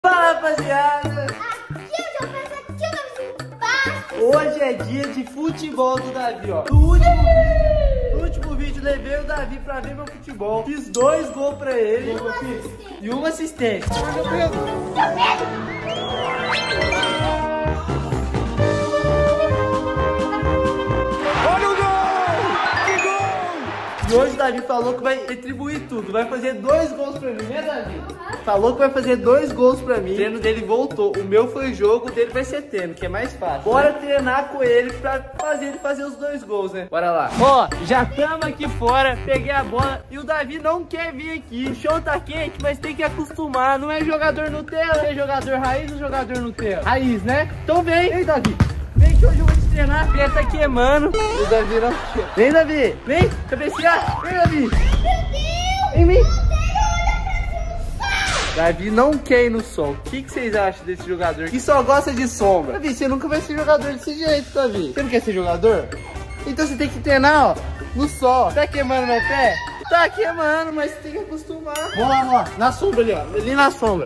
Fala, rapaziada! Aqui eu já faço aqui, Davi. Hoje é dia de futebol do Davi, ó. No último vídeo levei o Davi pra ver meu futebol. Fiz 2 gols pra ele e uma assistência. Olha, Pedro! E hoje o Davi falou que vai retribuir tudo. Vai fazer 2 gols pra mim, né, Davi? Falou que vai fazer 2 gols pra mim. O treino dele voltou. O meu foi jogo, o dele vai ser treino, que é mais fácil. Bora treinar com ele pra fazer ele fazer os 2 gols, né? Bora lá. Ó, já estamos aqui fora. Peguei a bola e o Davi não quer vir aqui. O chão tá quente, mas tem que acostumar. Não é jogador Nutella, é jogador raiz ou jogador Nutella? Raiz, né? Então vem, Davi. Vem que hoje eu vou te treinar. A pia tá queimando. O Davi não quer. Vem, Davi. Vem, cabecear. Vem, Davi. Vem, vem. Davi não quer ir no sol. O que vocês acham desse jogador que só gosta de sombra? Davi, você nunca vai ser jogador desse jeito, Davi. Você não quer ser jogador? Então você tem que treinar, ó, no sol. Tá queimando meu pé? Tá queimando, mas você tem que acostumar. Vamos lá, ó, na sombra ali, ó. Ali na sombra.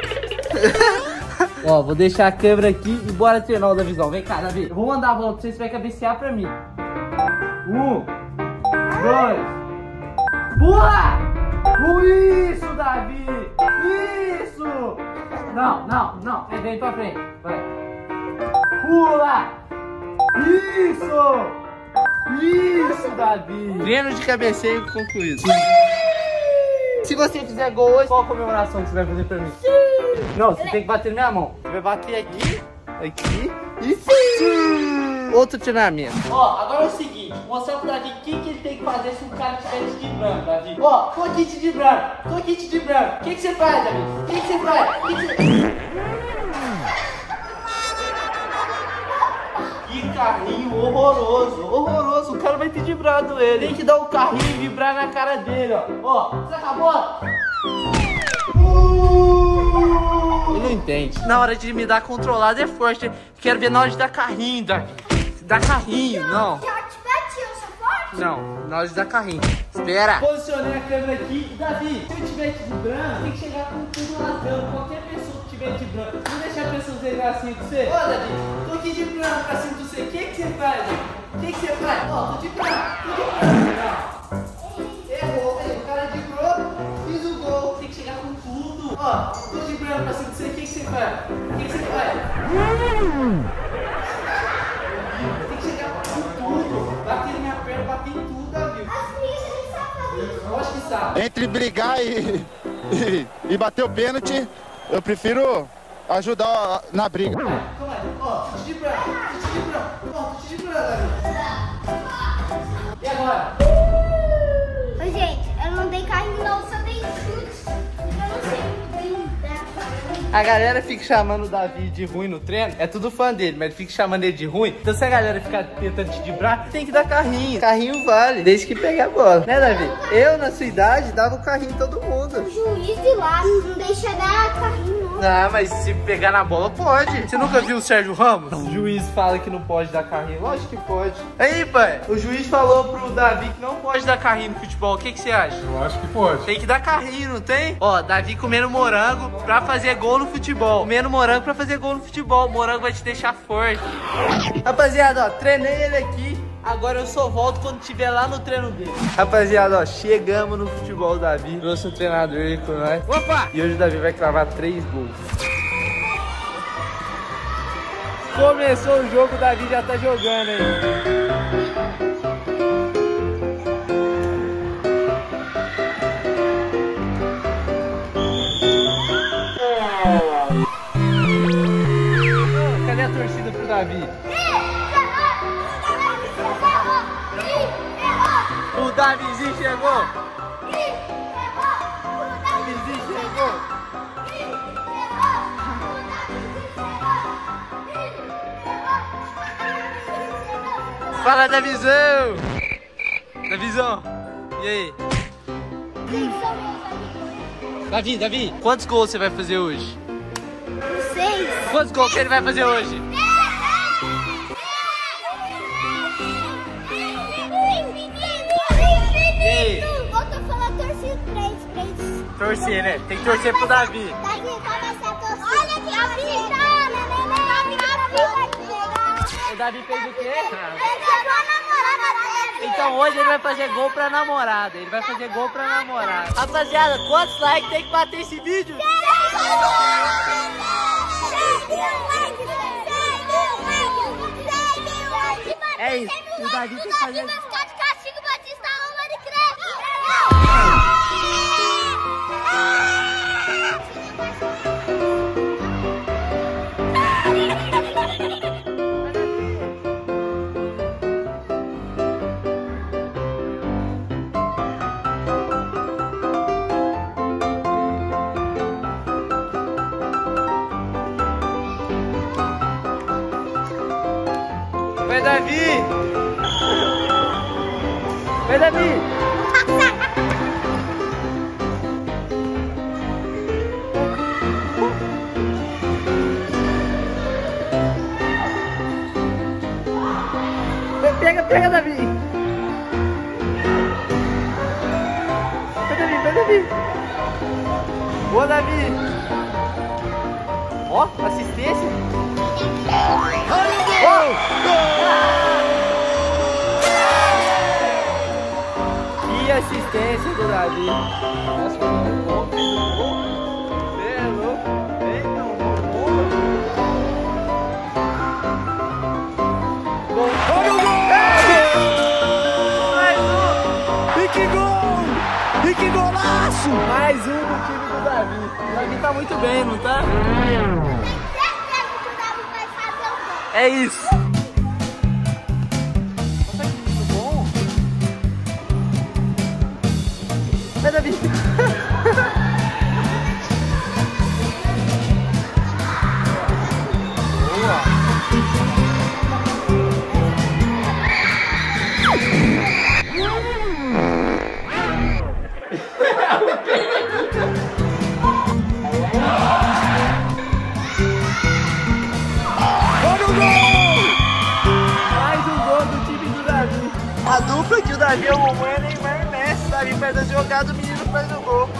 Ó, vou deixar a câmera aqui e bora treinar o Davizão. Vem cá, Davi. Eu vou mandar a bola pra você, você vai cabecear pra mim. 1, 2. Pula! Isso, Davi! Isso! Não. Vem pra frente. Vai. Pula! Isso, Davi! Treino de cabeceio concluído. Se você fizer gol hoje, qual a comemoração que você vai fazer pra mim? Não, você tem que bater na minha mão. Você vai bater aqui e sim! Outro treinamento. Ó, agora é o seguinte, mostrar pro Davi o que ele tem que fazer se o cara estiver te driblando, Davi. Ó, tô aqui te driblando. O que você faz, Davi? O que você faz? Que carrinho horroroso. O cara vai ter driblado ele. Tem que dar o carrinho e vibrar na cara dele, ó. Ó, você acabou? Ele não entende. Na hora de me dar controlado é forte. Quero ver na hora de dar carrinho, Davi. Dar carrinho, não. Já te bati, eu sou forte? Não, na hora de dar carrinho. Espera. Posicionei a câmera aqui. Davi, se eu estiver te driblando, tem que chegar com tudo rasgando. Qualquer pessoa que estiver te driblando, não deixar a pessoa zerar assim com você. Ô, Davi, tô aqui driblando pra cima de você. O que você faz, Davi? O que você faz? Ó, tô driblando. Errou, o cara driblou, fiz o gol. Tem que chegar com tudo. Ó, tô driblando pra cima de você. O que você faz? Tem que chegar com tudo. Bater na minha perna, bater em tudo, Davi. As meninas nem sabem fazer isso. Eu acho que sabe. Entre brigar e bater o pênalti, eu prefiro ajudar na briga. Calma aí, ó, tô te driblando, Davi. E agora? Ô, gente, eu não dei carrinho não, só dei chute. Eu não sei brincar. A galera fica chamando o Davi de ruim no treino. É tudo fã dele, mas fica chamando ele de ruim. Então se a galera ficar tentando te driblar, tem que dar carrinho. Carrinho vale, desde que pegue a bola. Né, Davi? Eu, na sua idade, dava o carrinho em todo mundo. O juiz de lá não deixa dar carrinho não. Ah, mas se pegar na bola, pode. Você nunca viu o Sérgio Ramos? O juiz fala que não pode dar carrinho. Lógico que pode. Aí, pai, o juiz falou pro Davi que não pode dar carrinho no futebol. O que você acha? Eu acho que pode. Tem que dar carrinho, não tem? Ó, Davi comendo morango pra fazer gol no futebol. Comendo morango pra fazer gol no futebol. O morango vai te deixar forte. Rapaziada, ó, treinei ele aqui. Agora eu só volto quando estiver lá no treino dele. Rapaziada, ó, chegamos no futebol do Davi. Trouxe um treinador aí com nós. Opa! E hoje o Davi vai cravar 3 gols. Começou o jogo, o Davi já tá jogando aí. Cadê a torcida pro Davi? O Davizinho chegou! Davizinho chegou! Fala, Davizão! Davizão! E aí? Davi, quantos gols você vai fazer hoje? 6. Quantos gols que ele vai fazer hoje? Volta a falar torcida 3. Torcer, né? Tem que torcer pro Davi. Davi, começa a torcer. Davi fez o quê? Então hoje ele vai fazer gol pra namorada. Ele vai fazer gol pra namorada. Rapaziada, quantos likes tem que bater esse vídeo? É isso. O Davi tem que fazer... Vai, Davi! Vai, Davi! Pega, Davi! Vai, Davi! Boa, Davi! Ó, assistência! Que assistência do Davi! Nossa, Que golaço! Mais um do time do Davi. O Davi tá muito bem, não tá? É isso. Nossa, que muito bom. Vai, Davi. Boa. A dupla que o Davi arrumou é Neymar e Messi. O Davi faz a jogada, o menino faz o gol.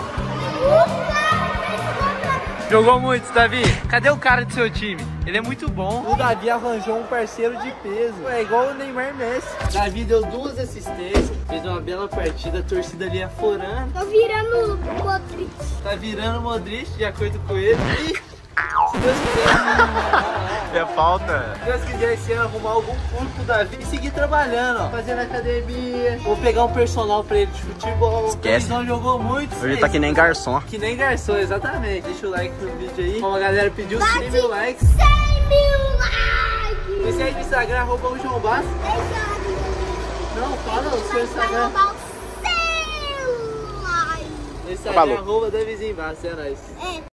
Jogou muito, Davi. Cadê o cara do seu time? Ele é muito bom. O Davi arranjou um parceiro de peso. É igual o Neymar e Messi. O Davi deu 2 assistências, fez uma bela partida, a torcida ali aflorando. Tô virando Modric. Tá virando Modric, de acordo com ele. E se Deus quiser... É falta. Se Deus quiser esse ano arrumar algum curso pro Davi e seguir trabalhando, ó. Fazendo academia. Vou pegar um personal pra ele de futebol. Esquece. Ele não jogou muito. Hoje tá que nem garçom. Que nem garçom, exatamente. Deixa o like no vídeo aí. Como a galera pediu 100 mil likes. 100 mil likes! Me segue no Instagram, @o João Bass. Não, fala o seu Instagram. Instagram, Falou. @Davizinho Bass, é nóis.